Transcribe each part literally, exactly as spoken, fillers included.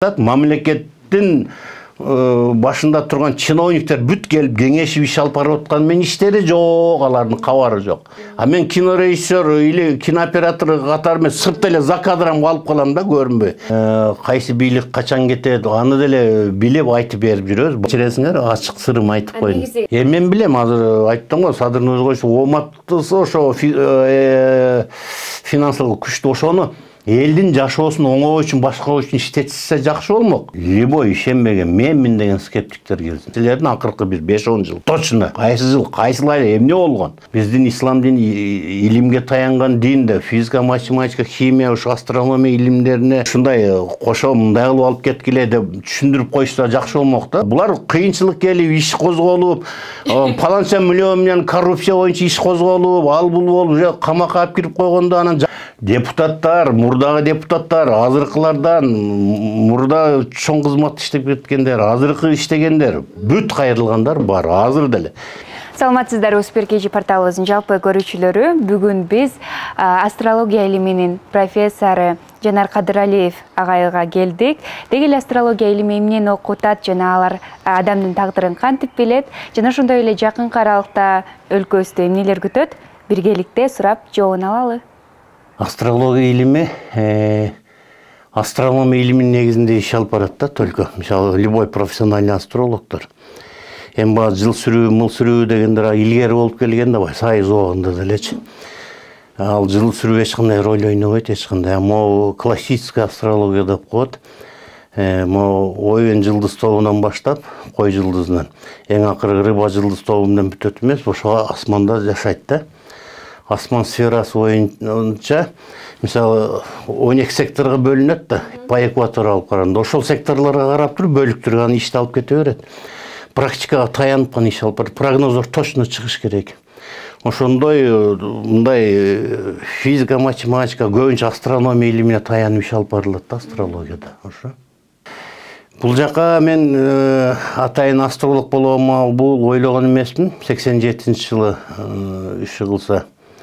атат, мамлекеттин башында турган чиновниктер бүт келип кеңешип иш алып барып аткан мен иштери жок, алардын кабары жок. А мен кинорежиссер или кинооператор катары мен сырт эле за кадрам алып калам да, көрүнбөй. Кайсы бийлик качан кетет, аны деле билип айтып берип жүрөбүз. Кечиресиңер, ачык сырым айтып коеюн. Э мен билем, азыр айттым го, Садыр Нурзагулович Оматтысы ошо финансылык күчтүү, ошону элдин жашоосун оңоо үчүн, башкаруу үчүн иштетсе жакшы болмок. Любой ишенбеген, менмин деген скептиктер келсин. Силердин акыркы бир беш он жыл точно кайсы жыл, кайсылай эмне болгон? Биздин ислам дини илимге таянган динде, физика, математика, химия, ушу астрономия илимдерине ушундай кошо мындай кылып алып кеткиле деп түшүндүрүп койсо жакшы болмок да. Булар кыйынчылык келип, иш козголуп, паланча миллион менен коррупция боюнча иш козголуп, ал бул болуп, камакка алып кирип койгондо анан депутаттар, мурдагы депутаттар, азыркылардан, мурда чоң кызмат иштеп кеткендер, азыркы иштегендер, бүт кайрылгандар бар, азыр деле. Саламатсыздар, Успер-кежи порталыбыздын жалпы көрүүчүлөрү. Бүгүн биз астрология илиминин профессору Жанар Кадыралиев агайга келдик. Деги эле астрология илими эмнени окутат жана алар адамдын тагдырын кантип билет, жана ошондой эле жакынкы аралыкта өлкөбүздө эмнелер күтөт, биргеликте сурап жообун алалы. Астрология илими, астрономия илиминин негизинде иш алып барат да, только мисалы любой профессиональный астрологдор. Эми баа жыл сүрүү, мыл сүрүү дегендер илгери болуп келген да, сайыз убагында делечи. Ал жыл сүрүү эч кандай роль ойнобойт, эч кандай. Могу классическая астрология деп коет. Могу Овен жылдыз тобунан баштап, кой жылдызынан, эң акыркы рыба жылдыз тобунан бүтөт эмес, ошо асманда жашайт да. Асман сферасы боюнча, мисалы, он эки секторго бөлүнөт да, по экватору алып караганда. Ошол секторлорго карап туруп бөлүктүрүп аны ишти алып кете берет. Практикага таянып кана иш алып барат. Прогноздор точно чыгыш керек. Ошондой мындай физика, математика, көбүнчө астрономия илимине таянып иш алып барылат да, астрологияда. Ошо. Бул жака мен атайын астролог болом, бул ойлогон эмесмин. сексен жетинчи жылы иши кылса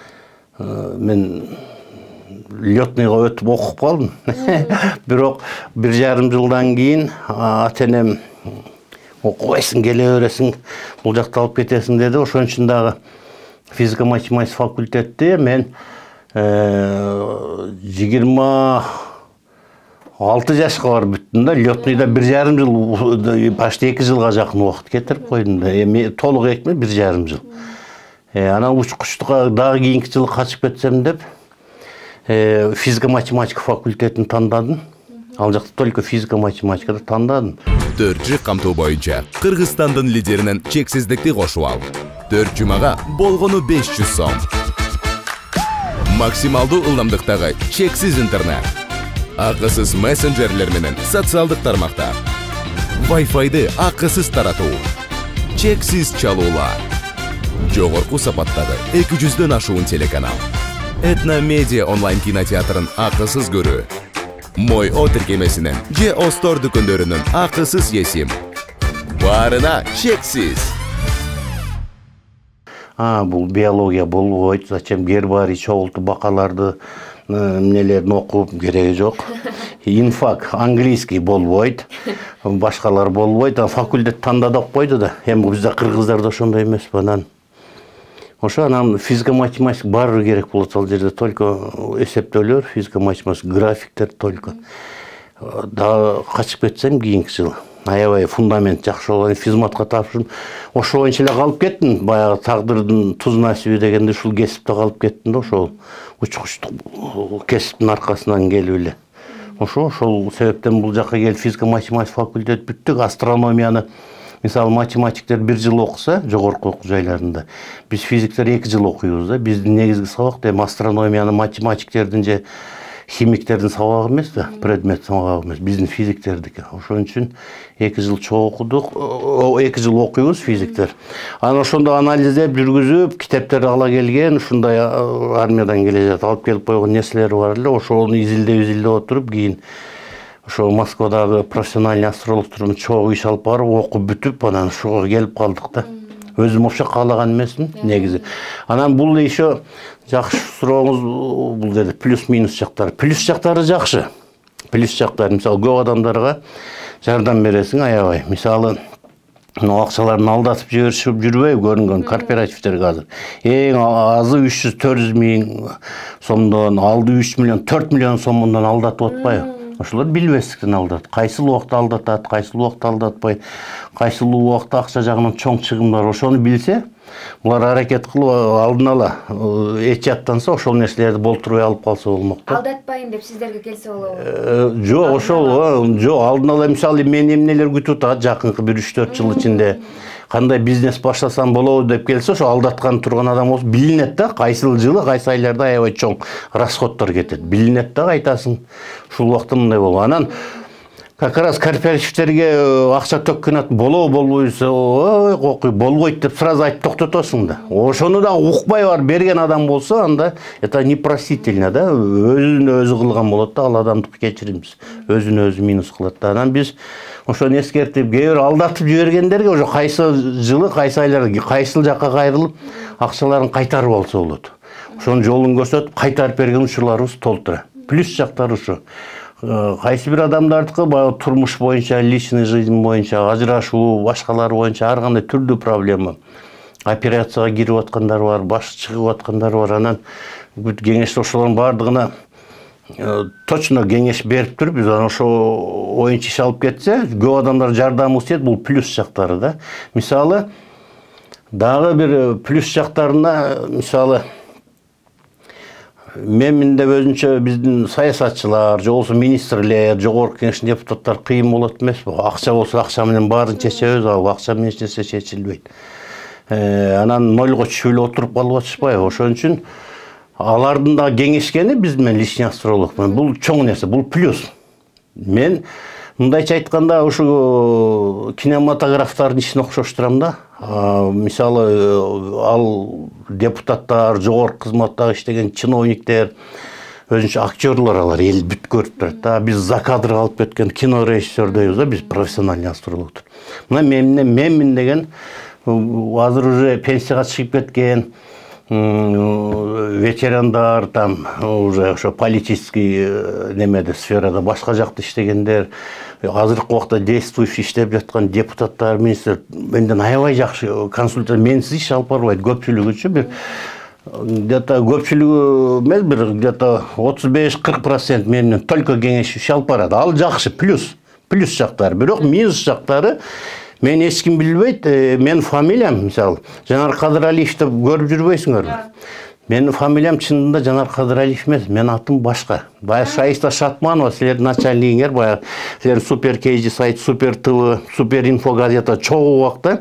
мен лётныйга өтүп окуп калдым. Бирок бир жарым жылдан кийин ата-энем окубайсың, келе бересиң, бул жакта алып кетесиң деди. Ошон үчүн дагы физика математика факультетти мен жыйырма алты жашка барып бүттүм да. Лётныйда бир жарым жыл, почти эки жылга жакын убакыт кетирип койдум да. Эми толук экме бир жарым жыл. Анан учкучтукка дагы кийинки жылы качып кетсем деп физика математика факультетин тандадым. Ал жакта только физика математикада тандадым. төрт жыл камтуу боюнча Кыргызстандын лидеринен чексиздикти кошуп ал. төрт жумага болгону беш жүз сом. Максималдуу ылдамдыктагы чексиз интернет. Акысыз мессенджерлер менен социалдык тармактар. Wi-Fi'ды акысыз таратуу. Чексиз чалуулар. Жогорку сапаттагы эки жүздөн ашуун телеканал. Этно медиа онлайн кинотеатрын акысыз көрүү. Мой о тиркемесинен же Остор дүкөндөрүнүн акысыз есим. Баарына чексиз. А, бул биология болбойт, зачем гербарий чогултуп бакаларды эмнелерин окуп кереги жок. Инфак английский болбойт, башкалар болбойт, факультет тандадып койду да. Эми бизде кыргыздарда ошондой эмес анан. Ошо анан физика математика баары керек болот ал жерде, только эсептөөлөр, физика математика, графиктер только. Да качып кетсем кийинки жылы. Аябай фундамент жакшы болгон физматка тапшырдым. Ошо боюнча эле калып кеттим. Баягы тагдырдын туз насиби дегенде ушул кесипте калып кеттим да, ошол учкучтук кесиптин аркасынан келип эле. Ошо ошол себептен бул жакка келип физика математика факультет бүттүк. Астрономияны мисалы математиктер бир жыл окуса, жогорку окуу жайларында, биз физиктер эки жыл окуйбуз да. Биздин негизги сабак эми астрономияны математиктердин же химиктердин сабагы эмес да, предмет сабагы эмес, биздин физиктердики. Ошон үчүн эки жыл чоң окудук, эки жыл окуйбуз физиктер. Анан ошондо анализдеп, жүргүзүп, китептерди ала келген, ушундай армиядан келе жатып алып келип койгон нерселери бар эле. Ошону изилдеп изилдеп отуруп, кийин ошо Москвадагы профессиональный астрологтордун чогуу иш алып барып, окуп бүтүп, анан ушуга келип калдык да. Өзүм окшо каалаган эмесмин негизи. Анан бул еще жакшы сурооңуз, бул жерде плюс минус жактары. Плюс жактары жакшы. Плюс жақтары, мысалы, көп адамдарға жардам бересің аябай. Мысалы, ақшаларын алдатып жіберіп жүрбей көрінген кооперативтер қазір. Ең азы үч жүз төрт жүз миң сомдон, алды үч миллион, төрт миллион сомдон алдатып отпай. Ошолор билбестиктен алдат. Кайсыл убакта алдатат, кайсыл убакта алдатпай, кайсыл убакта акча жагынан чоң чыгымдар, ошону билсе, булар аракет кылып алдын ала эч жаттанса, ошол нерселерди болтурбай алып калса болмок да. Алдатпайын деп сиздерге келсе болобу? Жок, ошол, жок, алдын ала мисалы мен эмнелер күтүп атат жакынкы бир үч төрт жыл ичинде. Кандай бизнес башласам болобу деп келсе, ошо алдаткан турган адам болсо билинет да, кайсыл жылы, кайсы айларда аябай чоң расходдор кетет. Билинет да, кайтасың. Ушул убакта мындай болот. Анан как раз кооперативтерге акча төккөн ат болобу болбойбу, ой, кокуй болбойт деп сразу айтып токтотосуң да. Ошону да укпай бар берген адам болсо, анда это непростительно да, өзүн өзү кылган болот да, ал адамдык кечиримсиз. Өзүн өзү минус кылат да. Анан биз ошону эскертип, кээ бир алдатып жибергендерге уже кайсы жылы, кайсы айларда, кайсыл жакка кайрылып, акчаларын кайтарып алса болот. Ошонун жолун көрсөтүп, кайтарып берген учурларыбыз толтура. Плюс жактары ушу. Кайсы бир адамдардыкы баягы турмуш боюнча, личный жизнь боюнча, ажырашуу, башкалар боюнча ар кандай түрдүү проблема. Операцияга кирип аткандар бар, башы чыгып аткандар бар. Анан кеңеште ошолордун бардыгына точно кеңеш берип туруп, биз ошо оюнчу иш алып кетсе, көп адамдар жардам истейт, бул плюс жактары да. Мисалы, дагы бир плюс жактарына, мисалы, мен мындай өзүнчө биздин саясатчылар, же болбосо министрлер, жогорку кеңештин депутаттары кыйын болот эмеспи? Акча болсо акча менен баарын чечебиз, ал акча менен эч нерсе чечилбейт. Анан нольго түшүп эле отуруп калып атышпайбы? Ошон үчүн алардын да кеңешкени биз менен личный астролог. Бул чоң нерсе, бул плюс. Мен мындайча айтканда ушу кинематографтардын ишине окшоштурам да. Мисалы, ал депутаттар, жогорку кызматтагы иштеген чиновниктер, өзүнчө актерлор алар эл бүт көрүп турат да. Биз за кадр калып кеткен кино режиссер дейбиз да, биз профессиональный астрологтор. Мына мен менмин деген азыр уже пенсияга чыгып кеткен ветерандар, там уже ошо политический немеде сферада башка жакта иштегендер, азыркы убакта действующий иштеп жаткан депутаттар, министр менден аябай жакшы консультант, менсиз иш алып барбайт. Көпчүлүгү үчүн бир где-то көпчүлүгү эмес, бир где-то отуз беш кырк процент менен только кеңеш иш алып барат. Ал жакшы, плюс, плюс жактары. Бирок минус жактары мен эч ким билбейт. Мен фамилиям, мисалы, Жанар Кадыралиев деп көрүп жүрбөйсүңөр. Менин фамилиям чынында Жанар Кадыралиев эмес, мен атым башка. Баягы Шайиста Шатманова, силердин начальнигиңер, баягы силер Супер Кейджи сайт, Супер ТВ, Супер Инфо газета чогуу убакта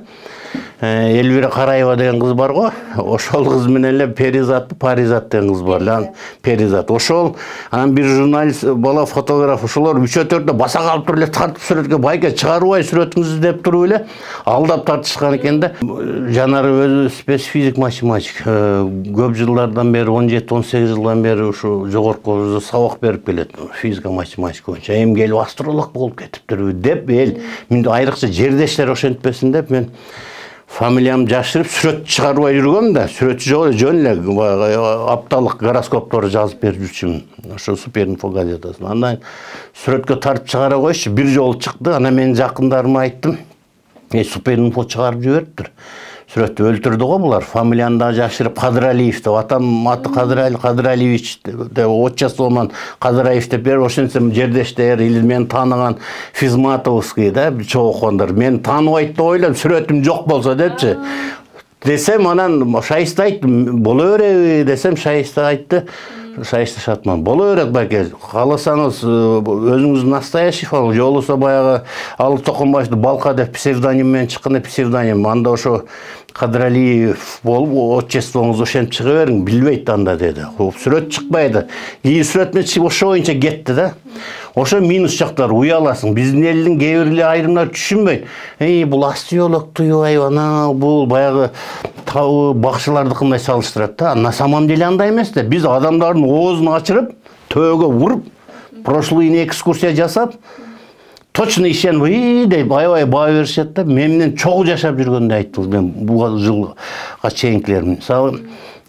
Элвира Караева деген кыз бар го. Ошол кыз менен эле Перизат, Паризат деген кыз бар. Перизат. Ошол анан бир журналист, бала фотограф, ошолор үчөө төртөө баса калып туруп эле тартып сүрөткө байке чыгарбай сүрөтүңүздү деп туруп эле алдап тартышкан экен да. Жанар өзү специфизик математик. Көп жылдардан бери, он жети он сегиз жылдан бери ушу жогорку сабак берип келет. Физика, математика боюнча. Эми келип астролог болуп кетиптир деп эл, мен айрыкча жердештер ошентпесин деп мен фамилиям жашырып сүрөт чыгарбай жүргөм да, сүрөтчү жок, жөн эле апталык гороскопторду жазып берип жүрчүмүн. Ошо Супер Инфо газетасына. Андан сүрөткө тартып чыгара койчу, бир жолу чыкты. Анан менин жакындарыма айттым, "Э, Супер Инфо чыгарып жибериптир. Сүрөттү өлтүрдү го булар. Фамилияны да жашырып Кадыралиев деп, атам аты Кадырали, Кадыралиевич деп, отчествоман Кадыраев деп берип, ошентсем жердештер или мени тааныган Физматовский да, чоң окугандар. Мени тааныбайт деп ойлоп, сүрөтүм жок болсо депчи. Десем, анан Шайиста айттым, боло береби десем, Шайиста айтты. Шайиста Шатман, боло берет байке, кааласаңыз өзүңүздүн настоящий фамилия, же болбосо баягы ал Токомбаевди Балка деп псевдоним менен чыккан псевдоним, анда ошо Кадыралиев болуп, отчествоңуз ошентип чыга бериң, билбейт анда деди. Сүрөт чыкпайды. Кийин сүрөт менен чыгып ошо боюнча кетти да. Ошо минус жактар, уяласың. Биздин элдин кээ бир айрымдар түшүнбөйт. Эй, бул астролог туюбайбы, ана бул баягы табы бакчылардыкындай салыштырат да. На самом деле андай эмес да. Биз адамдардын оозун ачырып, төөгө уруп, прошлыйына экскурсия жасап, точно ишеніп, ей деп аябай баа беришет да. Мен менен чогуу жашап жүргөндү айттыңыз, мен бул жылга чейинкилер. Мисалы,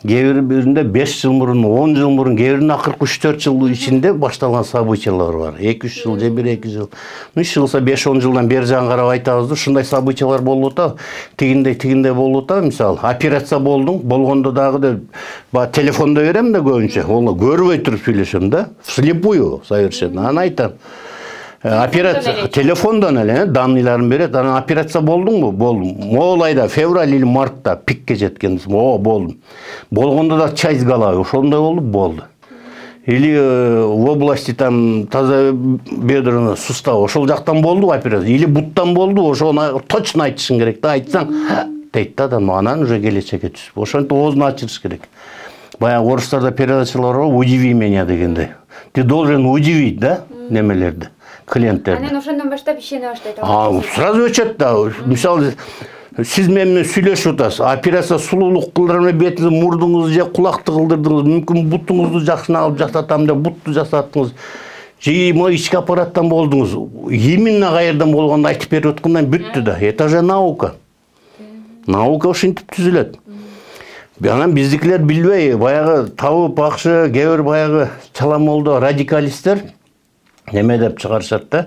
кээ биринде беш жыл мурун, он жыл мурун, кээ биринде акыркы үч төрт жыл ичинде башталган событиялар бар. эки үч жыл же бир эки жыл. үч жылса беш он жылдан бери жагын карап айтабыз да, ушундай событиялар болуп атат. Тигиндей тигиндей болуп атат. Мисалы, операция болдуң, болгондо дагы да ба телефондо берем да көбүнчө. Ол көрбөй туруп сүйлөшөм да. Вслепую совершенно. Аны айтам. Операция телефондон эле данныйларын берет. Ана операция болдуңбу? Болдум. Могул айда, февраль или мартта пикке жеткен. О, болдум. Болгондо да часть головы, ошондой болду, болду. Или в области там тазобедренный сустав, ошол жактан болду операция. Или буттан болду, ошону точно айтышың керек да. Айтсаң, дейт да, анан уже келечекке түшүп. Ошентип оозун ачырыш керек. Баягы орустарда передачалар бар, удиви меня дегенде. Ты должен удивить, да, немелерди, клиенттерди. Анан ошондон баштап ишене баштайт. А, сразу өчөт да. Мисалы, сиз менен сүйлөшүп атасыз. Операция сулуулук кылдырмай бетиңизди, мурдуңузду же кулакты кылдырдыңыз, мүмкүн бутуңузду жакшына алып жасатам деп бутту жасаттыңыз. Же мына ички аппараттан болдуңуз. Именно каердан болгонду айтып берип аткандан бүттү да. Это же наука. Наука ушинтип түзүлөт. Анан биздикилер билбей, баягы табып акшы, кээ бир баягы чаламолдо радикалисттер неме деп чыгарышат да.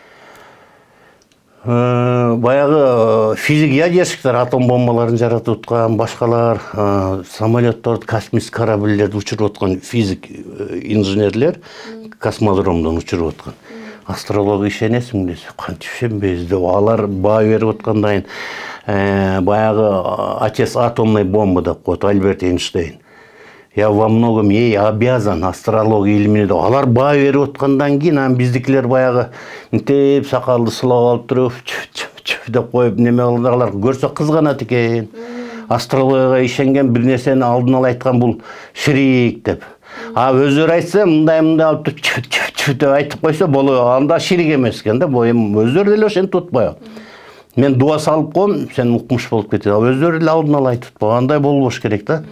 Баягы физик ядерщиктер атом бомбаларын жаратып аткан, башкалар самолетторду, космический корабльдерди учуруп аткан физик инженерлер космодромдон учуруп аткан. Астрология ишенесиң десе, кантип ишенбейбиз деп алар баа берип аткандан кийин баягы отец атомной бомбы деп коет Альберт Эйнштейн. Я во многом ей обязан астрология илимине деп алар баа берип аткандан кийин анан биздикилер баягы мынтип сакалды сылап алып туруп чүп деп коюп неме кылдырлар көрсө кызганат экен. Астрологияга ишенген бир нерсени алдын ала айткан бул ширик деп. А өздөрү айтса мындай мындай алып туруп чүп чүп деп айтып койсо болот. Анда ширик эмес экен да. Өздөрү деле ошентип атпайбы. Мен дуа салып коем, сен укмуш болуп кетет. Өздөрү эле алдын ала айтып атпайбы. Андай болбош керек да.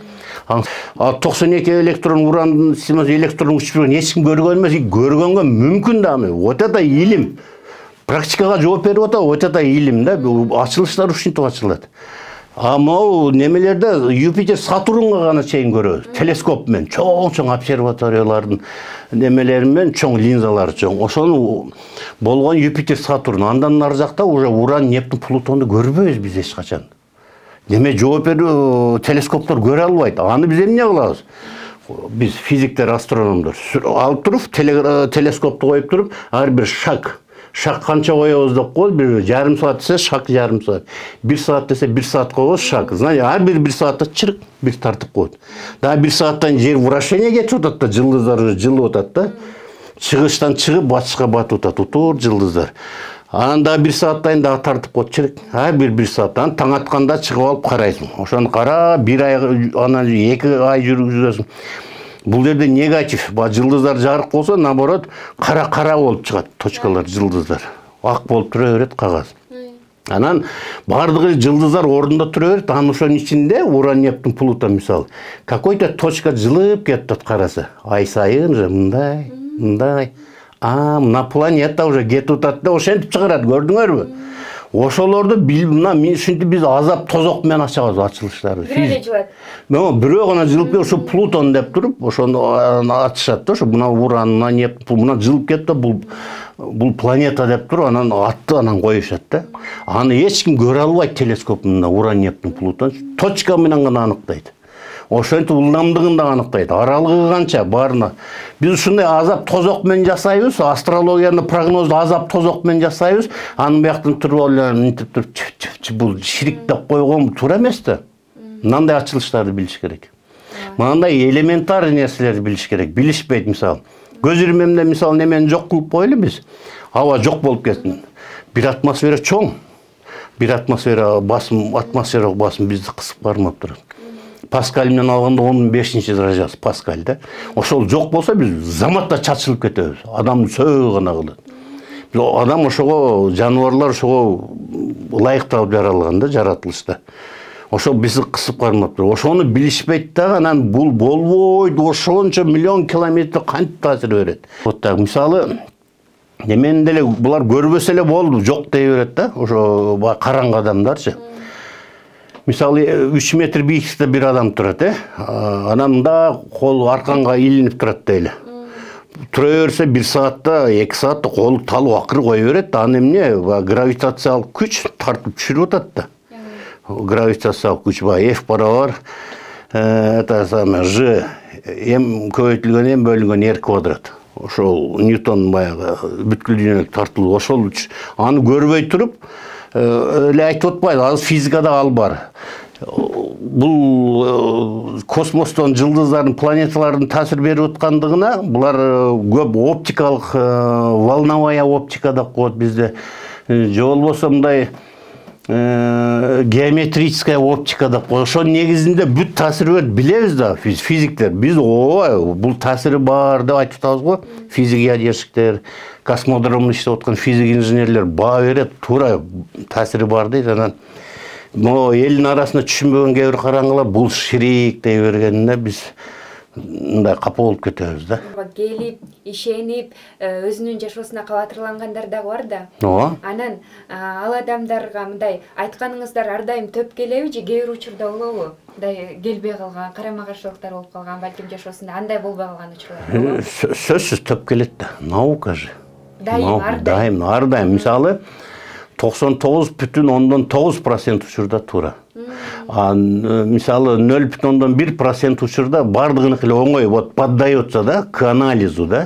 А токсон эки электрон урандын системасы электрон учпурган эч ким көргөн эмес, көргөнгө мүмкүн да аны. Вот это илим. Практикага жооп берип атат, вот это илим да. Ачылыштар ушинтип ачылат. А могу немелерде Юпитер, Сатурнга гана чейин көрөбүз. Телескоп менен чоң-чоң обсерваториялардын немелери менен чоң линзалары чоң. Ошону болгон Юпитер, Сатурн. Андан нары жакта уже Уран, Нептун, Плутонду көрбөйбүз биз эч качан. Неме жооп берүү телескоптор көрө албайт. Аны биз эмне кылабыз? Биз физиктер, астрономдор алып туруп телескопту коюп туруп, ар бир шаг Шаг канча коебуз деп коебуз, бир жарым саат десе шаг жарым саат. бир саат десе бир саат коебуз шаг. Знаете, ар бир бир саатта чырык бир тартып коет. Да бир сааттан жер вращение кетип атат да, жылдыздар жылып атат да. Чыгыштан чыгып батышка батып атат, утур жылдыздар. Анан да бир сааттан да тартып коет чырык. Ар бир бир сааттан таң атканда чыгып алып карайсың. Ошону кара, бир ай анан эки ай жүргүзөсүң. Бул жерде негатив, ба жылдыздар жарык болсо, наоборот, кара-кара болуп чыгат точкалар, жылдыздар. Ак болуп тура берет кагаз. Анан бардыгы жылдыздар ордунда тура берет, анын ошонун ичинде Уран, Нептун, Плутон мисалы. Какой-то точка жылып кетет караса. Ай сайын же мындай, мындай. А, мына планета уже кетип атат да, ошентип чыгарат, көрдүңөрбү? Ошолорду мына мен ушинтип биз азап тозок менен ачабыз ачылыштарды. Бирөө жылат. Мен бирөө гана жылып ошо Плутон деп туруп, ошону ачышат да, ошо мына Уран, мына Нептун, мына жылып кетти, бул бул планета деп туруп, анан атты анан коюшат да. Аны эч ким көрө албайт телескоп менен Уран, Нептун, Плутон точка менен гана аныктайт. Ошентип ылдамдыгын да аныктайт. Аралыгы канча барына. Биз ушундай азап тозок менен жасайбыз, астрологияны прогнозду азап тозок менен жасайбыз. Анын бияктан туруп алып мынтип туруп бул ширик деп койгон туура эмес да. Мындай ачылыштарды билиш керек. Мындай элементарный нерселерди билиш керек. Билишпейт мисалы. Көз ирмемде мисалы немени жок кылып коелу биз. Аба жок болуп кетти. Бир атмосфера чоң. Бир атмосфера басым, атмосфералык басым бизди кысып кармап турат. Паскаль менен алганда он бешинчи даражасы Паскаль да. Ошол жок болсо биз заматта чачылып кетебиз. Адамды сөөгө гана кылат. Адам ошого, жаныбарлар ошого ылайыкталып жаралган да, жаратылышта. Ошол бизди кысып кармап тур. Ошону билишпейт да, анан бул болбойт, ошончо миллион километр кантип таасир берет. Вот так, мисалы, немени деле булар көрбөсө эле болду, жок дей берет да, ошо караңгы адамдарчы. Мисалы үч метр бийиктикте бир адам турат, э? Анан да кол арканга илинип турат дейли. Тура берсе бир саатта, эки саатта кол талып акыр кое берет. Аны эмне? Гравитациялык күч тартып түшүрүп атат да. Гравитациялык күч бар, F барабар это самое G эм көбөйтүлгөн эм бөлүнгөн R квадрат. Ошол Ньютон баягы бүткүл дүйнөлүк тартылуу ошол үч аны көрбөй туруп эле айтып атпайбы, азыр физикада ал бар. Бул космостон жылдыздардын, планеталардын таасир берип аткандыгына булар көп оптикалык волновая оптика деп коет бизде. Же болбосо мындай геометрическая оптика деп коет. Ошонун негизинде бүт таасир берет билебиз да физиктер. Биз ооба бул таасири бар деп айтып атабыз го. Физик ядерщиктер, космодромдо иштеп аткан физик инженерлер баа берет, туура таасири бар дейт. Анан но элдин арасында түшүнбөгөн кээ бир караңгылар бул ширик дей бергенине биз мындай капа болуп кетебиз да. Келип, ишенип, өзүнүн жашоосуна кабатырлангандар дагы бар да. Ооба. Анан ал адамдарга мындай айтканыңыздар ар дайым төп келеби же кээ бир учурда болобу? Мындай келбей калган, карама каршылыктар болуп калган, балким жашоосунда андай болбой калган учурлар. Сөзсүз төп келет да. Наука же. Дайым, ар дайым, ар дайым. Мисалы токсон тогуз бүтүн ондон тогуз процент учурда туура. А мисалы нөл бүтүн ондон бир процент учурда бардыгыныкы эле оңой, вот поддается да к анализу, да.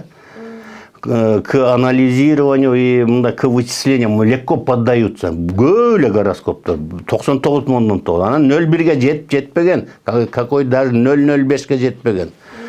К анализированию и мындай к вычислениям легко поддаются. Көп эле гороскоптор токсон тогуз бүтүн ондон тогуз. Анан нөл бирге жетип жетпеген, какой даже нөл нөл бешке жетпеген.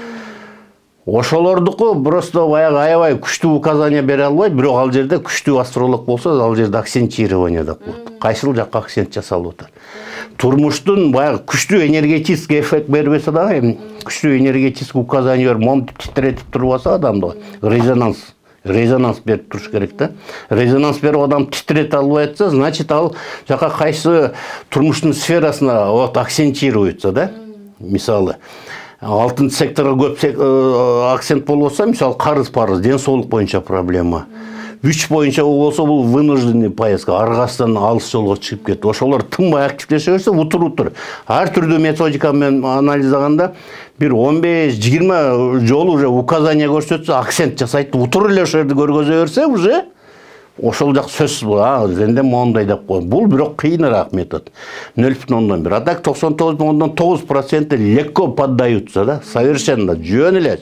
Ошолордуку просто баягы аябай күчтүү указания бере албайт, бирок ал жерде күчтүү астролог болсо, ал жерде акцентирование деп коет. Кайсыл жакка акцент жасалып атат. Турмуштун баягы күчтүү энергетический эффект бербесе дагы, күчтүү энергетический указание берип, момтип титиретип турбаса адамды, резонанс, резонанс берип туруш керек да. Резонанс берип адам титирете албай атса, значит ал жака кайсы турмуштун сферасына вот акцентируется да. Мисалы алтынчы секторго көп акцент болбосо, мисалы карыз парыз, ден соолук боюнча проблема. Үч боюнча болсо бул вынужденный поездка, аргасынан алыс жолго чыгып кетти. Ошолор тынбай активдеше берсе, утур-утур. Ар түрдүү методика менен анализлаганда бир он беш жыйырма жолу уже указания көрсөтсө, акцент жасайт, утур эле ошол жерди көргөзө берсе, уже ошол жак сөзсүз бул. А, сенде моундай деп коет. Бул бирок кыйыныраак метод. нөл бүтүн ондон бир. А так токсон тогуз бүтүн ондон тогуз процент легко поддаются, да? Совершенно жөн эле.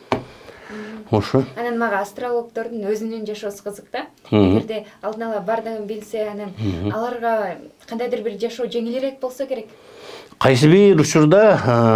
Ошо. Анан мага астрологдордун өзүнүн жашоосу кызык да. Эгерде алдын ала бардыгын билсе, анан аларга кандайдыр бир жашоо жеңилирээк болсо керек. Кайсы бир учурда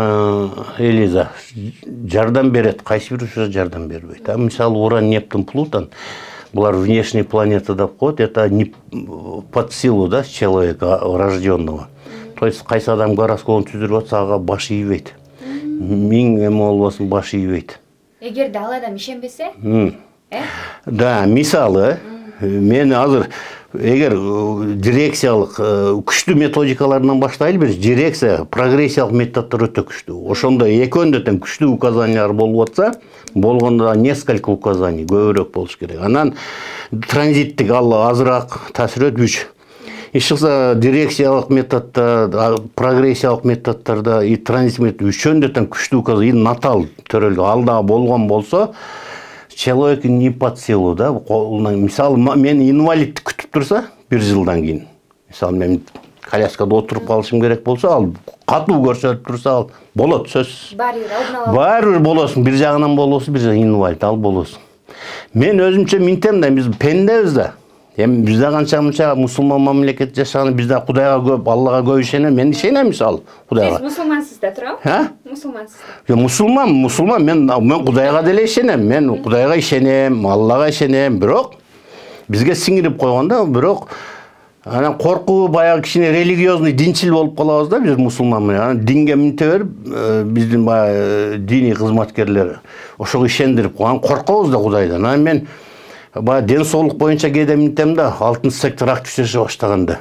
Элиза жардам берет, кайсы бир учурда жардам бербейт. А мисалы Уран, Нептун, Плутон булар внешние планеты деп коет, это не под силу да человека рожденного. То есть кайсы адам гороскопун түзүрүп атса, ага баш ийбейт. Миң эме болбосун баш ийбейт. Эгерде ал адам ишенбесе? Э? Да, мисалы мен азыр эгер дирекциялык күчтүү методикаларынан баштайлы бир дирекция, прогрессиялык методдор өтө күчтүү. Ошондо экөөндө тең күчтүү указаниялар болуп атса, болгондо несколько указаний көбүрөөк болуш керек. Анан транзиттик ал азыраак таасир этип үч. Ишилса дирекциялык методдо, прогрессиялык методдордо и транзит метод үчөөндө тең күчтүү указания, натал төрөлгөн алда болгон болсо, человек не под силу, да? Мисалы, мен инвалид күтүп турса, бир жылдан кийин. Мисалы, мен коляскада отуруп калышым керек болсо, ал катуу көрсөтүп турса, ал болот, сөзсүз. Бар бир алдын ала. Бар бир болосуң, бир жагынан болосуң, бир жагынан инвалид, ал болосуң. Мен өзүмчө минтем да, биз пендебиз да. Эми бизде канча-мынча мусулман мамлекет жашаган, бизде Кудайга көп, Аллага көп ишенем. Мен ишенем мисалы Кудайга. Сиз мусулмансыз да, туурабы? Ha? Мусулмансыз. Yo мусулман, мусулман. Мен мен Кудайга деле ишенем. Мен Кудайга ишенем, Аллага ишенем. Бирок бизге сиңирип койгондо, бирок анан коркуу баягы кичине религиозный, динчил болуп калабыз да биз мусулманмын. Анан динге минте берип, биздин баягы диний кызматкерлер ошого ишендирип койгон, коркобуз да Кудайдан. Анан мен Ба ден соолук боюнча кээде минтем да, алтынчы сектор активдеше баштаганда.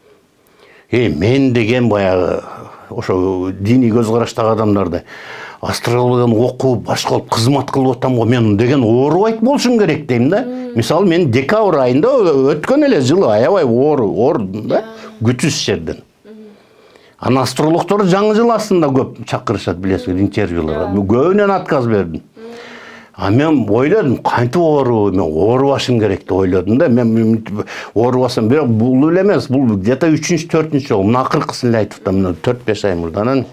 Э, мен деген баягы ошо диний көз караштагы адамдарды астрологияны окуп, башкалып кызмат кылып атам го, мен деген оорубайт болушум керек дейм да. Мисалы мен декабрь айында өткөн эле жылы аябай оор, оор да, күтүс жерден. Ана астрологтор жаңы жыл астында көп чакырышат, билесиңер, интервьюларга. Көбүнөн отказ бердим. А мен ойладым, кантип оору, мен оорубашым керек деп ойладым да. Мен оорубасам, бирок бул эле эмес, бул где-то үчүнчү, төртүнчү жол. Мына акыркысын эле айтып атам, төрт беш ай мурдан.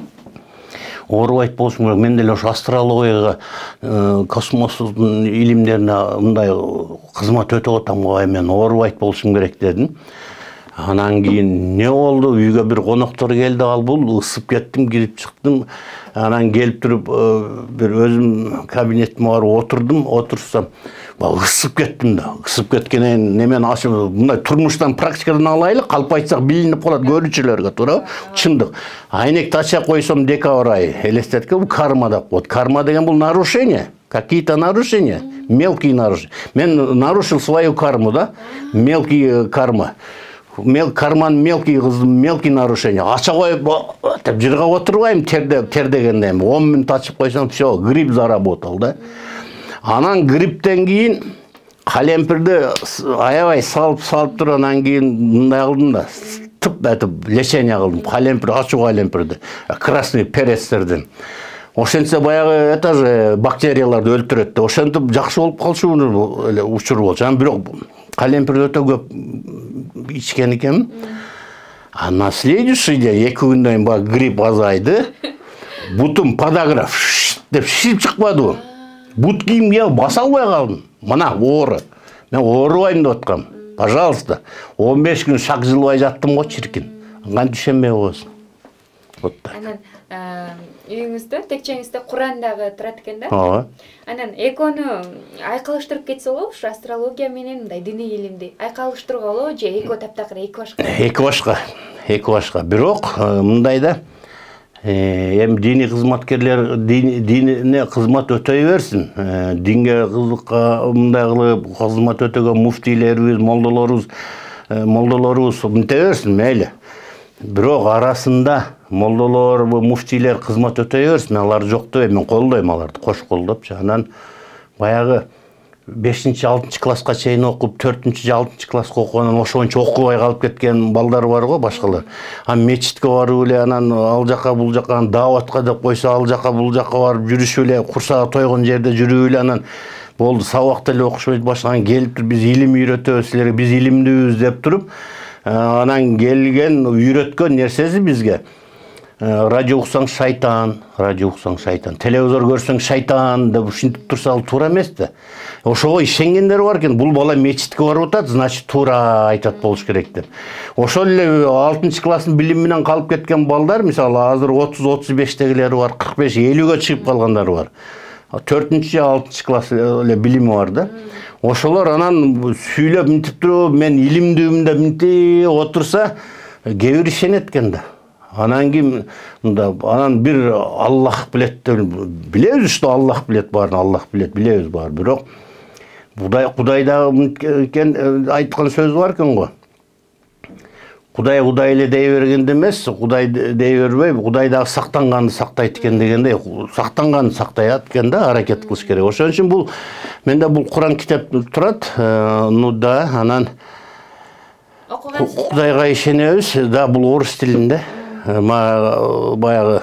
Оорубайт болушум керек. Мен деле ошо астрологияга, космостун илимдерине мындай кызмат өтөп атам го, мен оорубайт болушум керек дедим. Анан кийин не болду? Үйгө бир коноктор келди, ал бул ысып кеттим, кирип чыктым. Анан келип туруп бир өзүм кабинетиме барып отурдум, отурсам, ысып кеттим да. Ысып кеткенен немени ашып, мындай турмуштан практикадан алайлы, калп айтсак билинип калат көрүүчүлөргө, туурабы? Чындык. Айнекти ача койсом декабрь ай, элестетке бул карма деп коет. Карма деген бул нарушение, какие-то нарушения, мелкие нарушения. Мен нарушил свою карму, да? Мелкие карма. Мел, карман мелкий, мелкий нарушение. Ача коюп, деп жырга отурбайм, терде, тердегенден. он минут ачып койсом, все, грипп заработал, да. Анан грипптен кийин калемпирди аябай салып салып туруп, анан кийин мындай кылдым да. Тып этип лечение кылдым. Калемпир, ачуу калемпирди, красный перецтерден. Ошентсе баягы это же бактерияларды өлтүрөт. Ошентип жакшы болуп калчу эле учур болчу. Анан бирок калемпир өтө көп ичкен экенмин. А на следующий день, эки күндөн кийин баягы грипп азайды. Бутум подаграф деп шишип чыкпады. Бут кийимге баса албай калдым. Мына оору. Мен оорубайм деп аткам. Пожалуйста, он беш күн шак жылбай жаттым го чиркин. Кантип ишенбей коесуң? Вот так. Үйүңүздө, текчеңизде Куран дагы турат экен да? Ооба. Анан экөөнү айкалыштырып кетсе болобу, ушу астрология менен мындай диний илимди айкалыштырууга болобу же экөө таптакыр эки башка? Эки башка. Эки башка. Бирок мындай да, эми диний кызматкерлер динине кызмат өтөй берсин. Динге кызыкка мындай кылып кызмат өтөгөн муфтийлерибиз, молдолорубуз, молдолорубуз мынте берсин, мейли. Бирок арасында молдолор, муфтийлер кызмат өтөй берсин, алар жок деп мен колдойм аларды, кош колдопчу. Анан баягы бешинчи, алтынчы класска чейин окуп, төртүнчү, алтынчы класска окугандан ошончо окубай калып кеткен балдар бар го, башкалар. Анан мечитке барып эле, анан ал жака бул жака дааватка деп койсо, ал жака бул жака барып жүрүшүп эле, курсагы тойгон жерде жүрүп эле, анан болду, сабакта эле окушпайт башлаган, келип туруп биз илим үйрөтөбүз силерге, биз илимдүүбүз деп туруп, анан келген үйрөткөн нерсеси бизге радио уксаң шайтан, радио уксаң шайтан, телевизор көрсөң шайтан деп ушинтип турса ал туура эмес да. Ошого ишенгендер бар экен, бул бала мечитке барып атат, значит туура айтат болуш керек деп. Ошол эле алтынчы класстын билим менен калып кеткен балдар, мисалы азыр отуз, отуз бештегилери бар, кырк беш, элүүгө чыгып калгандар бар. төртүнчү, алтынчы класс эле билими бар да. Ошолор анан сүйлөп мынтип туруп, мен илимдүүмүн деп мынтип отурса, кээ бир ишенет экен да. Анан кийин мында, анан бир Аллах билет деп билебиз, что Аллах билет баарын, Аллах билет, билебиз баар. Бирок Кудай, Кудай дагы экен айткан сөз бар экен го. Кудай Кудай эле дей бергенде эмес, Кудай дей бербей, Кудай дагы сактанганды сактайт экен дегендей, сактанганды сактайт экен да, аракет кылыш керек. Ошон үчүн бул менде бул Куран китеп турат, ну да, анан Кудайга ишенебиз, да, бул орус тилинде. Баягы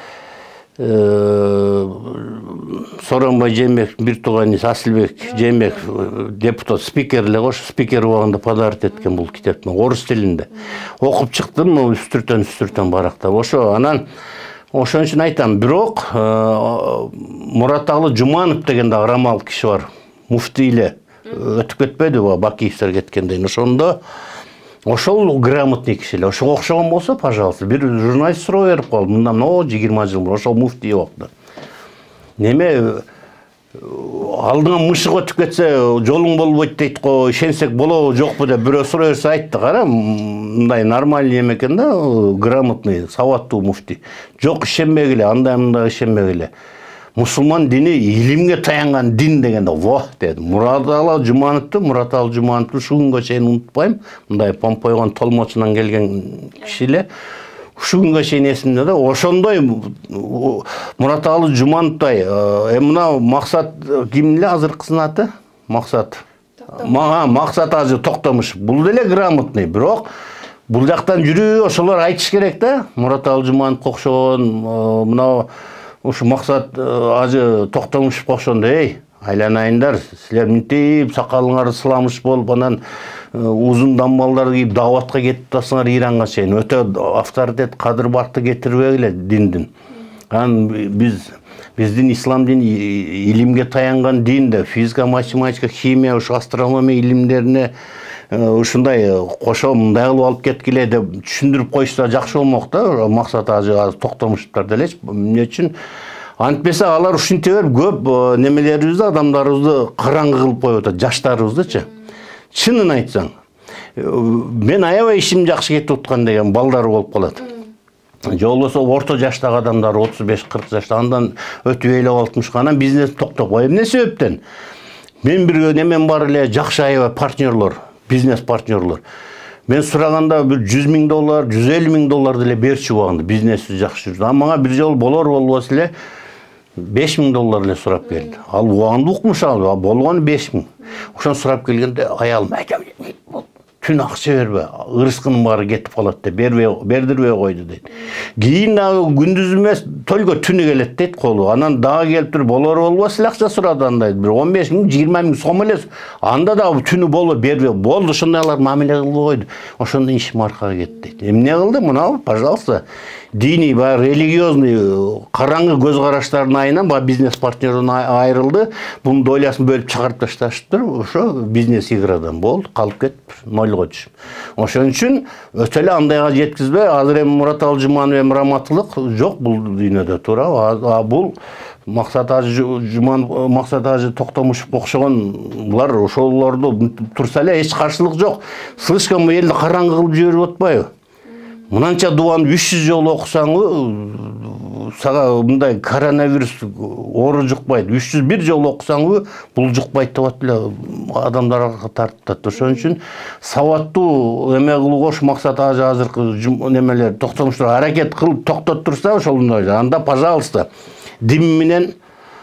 Сооронбай Жээнбеков, бир тууганиз Асылбек Жээнбеков депутат, спикер эле кош, спикер убагында подарок эткен бул китепти орус тилинде. Окуп чыктым, үстүртөн үстүртөн барактап. Ошо анан ошон үчүн айтам, бирок Мураталы Жуманов деген да рамал киши бар. Муфтийле өтүп кетпедиби, Бакиевтер кеткенден. Ошондо ошол грамотный киши эле. Ошого окшогон болсо, пожалуйста, бир журналист суроо берип калды. Мындан о жыйырма жыл мурун ошол муфтий болду. Неме алдыңа мышык өтүп кетсе, жолуң болбойт дейт го, ишенсек болобу жокпу деп бирөө суроо берсе айтты. Кара, мындай нормальный эме экен да, грамотный, сабаттуу муфтий. Жок, ишенбегиле, андай мындай ишенбегиле. Мусулман дини илимге таянган дин дегенде, во деди. Мураталы Жумановду, Мураталы Жумановду ушу күнгө чейин унутпайм. Мындай помпойгон толмочунан келген киши эле. Ушу күнгө чейин эсимде да. Ошондой Мураталы Жумановдай, эми мына Максат ким эле азыркысынын аты? Максат. Мага Максат Ажы Токтомуш. Бул деле грамотный, бирок Бул жактан жүрүү ошолор айтыш керек да. Мураталы Жумановго окшогон, мына ушу Максат ажы Токтомушевго окшогон, эй, айланайындар, силер мынтип сакалыңарды сыламыш болуп, анан узун дамбалдарды кийип дааватка кетип атасыңар Иранга чейин. Өтө авторитет, кадыр бакты кетирбегиле диндин. Анан биз биздин ислам дини илимге таянган дин да, физика, математика, химия, ушу астрономия илимдерине ушундай кошо мындай кылып алып кеткиле деп түшүндүрүп коюшса жакшы болмок да. Максат ажы Токтомушевдер делечи. Эмне үчүн? Антпесе алар ушинте берип көп немелерибизди, адамдарыбызды караңгы кылып коюп атат, жаштарыбыздычы. Чынын айтсаң, мен аябай ишим жакшы кетип аткан деген балдары болуп калат. Же болбосо орто жаштагы адамдар отуз беш кырк жашта, андан өтүп элүү алтымышка, анан бизнес токтоп коюп. Эмне себептен? Мен бир немен бар эле жакшы аябай партнерлор, бизнес партнерлор. Мен сураганда бир жүз миң доллар, жүз элүү миң доллар деле берчү убагында бизнеси жакшы жүрдү. А мага бир жолу болор болбос эле беш миң доллар эле сурап келди. Ал убагында укмуш ал, болгону беш миң. Ошон сурап келгенде аялым айтам, түн акча бербе, ырыскынын баары кетип калат деп бербей бердирбей койду дейт. Кийин дагы күндүз эмес, только түнү келет дейт колу. Анан дагы келип туруп болор болбос эле акча сурады андай. Бир он беш миң, жыйырма миң сом эле. Анда дагы түнү болбой бербей болду, ошондойлор мамиле кылып койду. Ошондон ишим аркага кетти дейт. Эмне кылды? Мына, пожалуйста, дини, баягы религиозный караңгы көз караштардын айынан баягы бизнес партнерден айрылды. Бунун долясын бөлүп чыгарып ташташтыр. Ошо бизнес иградан болду, калып кетип нолго түшүп. Ошон үчүн өтө эле андайга жеткизбей, азыр эми Мураталы Жуманов эми раматтылык жок бул дүйнөдө, туура. А бул Максат ажы Жуманов, Максат ажы Токтомушевго окшогон булар ошолорду турса эле эч каршылык жок. Слышком элди караңгы кылып жиберип атпайбы? Мынанча дуаны үч жүз жолу окусаң, сага мындай коронавирус оору жукпайт. үч жүз бир жолу окусаң, бул жукпайт деп атып эле адамдарга тартып. Ошон үчүн сабаттуу эме кылууга Максат ажы азыркы немелер Токтомуштар аракет кылып токтотуп турса, ошондой анда пожалуйста дин менен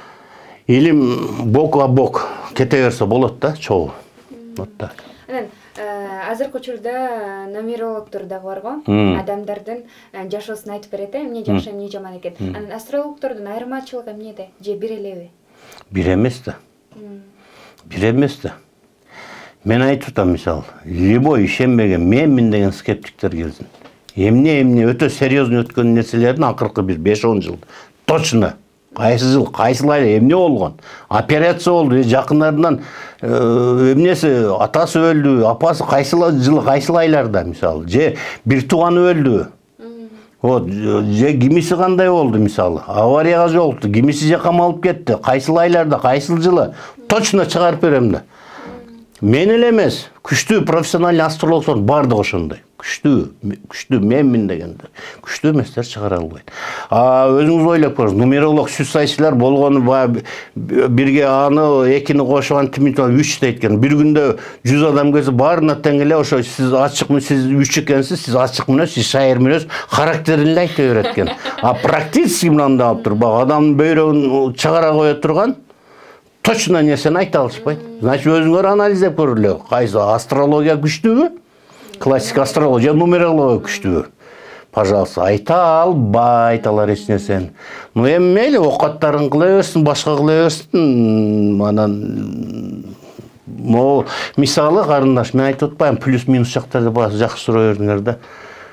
илим бок а бок кете берсе болот да, чогуу. Вот так. Азыркы учурда нумерологдор дагы бар го, адамдардын жашоосун айтып берет, эмне жакшы, эмне жаман экен. Анан астрологдордун айырмачылыгы эмнеде? Же бир элеби? Бир эмес да. Бир эмес да. Мен айтып атам, мисалы, любой ишенбеген, менмин деген скептиктер келсин. Эмне эмне өтө серьезный өткөн нерселердин акыркы бир беш он жыл точно кайсы жыл, кайсыл айда эмне болгон? Операция болду, жакындарынан эмнеси, атасы өлдү, апасы кайсыл жылы, кайсыл айларда, мисалы, же бир тууганы өлдү. Вот, же кимиси кандай болду, мисалы, аварияга жолукту, кимиси же камалып кетти, кайсыл айларда, кайсыл жылы, точно чыгарып берем да. Мен эле эмес, күчтүү профессиональный астрологдор бардыгы ошондой. Күчтүү, күчтүү менмин дегенде. Күчтүү эместер чыгара албайт. А өзүңүз ойлоп көрүңүз, нумеролог сүзсайчылар болгону бирге аны экини кошуп антимит үч дейт экен. Бир күндө жүз адам келсе, баарына тең эле ошо сиз ачыкмы, сиз үч экенсиз, сиз ачык мүнөз, сиз шайыр мүнөз, характерин эле айта берет экен. А практически мындай алып туруп, адамдын бөйрөгүн чыгара кое турган точно нерсени айта алышпайт. Значит, өзүңөр анализдеп көрүлө. Кайсы астрология күчтүүбү? Классик астрология, нумерология күчтүүбү? Пожалуйста, айта албайт алар эч нерсени. Ну эми мейли окаттарын кыла берсин, башка кыла берсин. Анан могу мисалы карындаш, мен айтып атпайм, плюс минус жактарды жакшы сурай бердиңер да.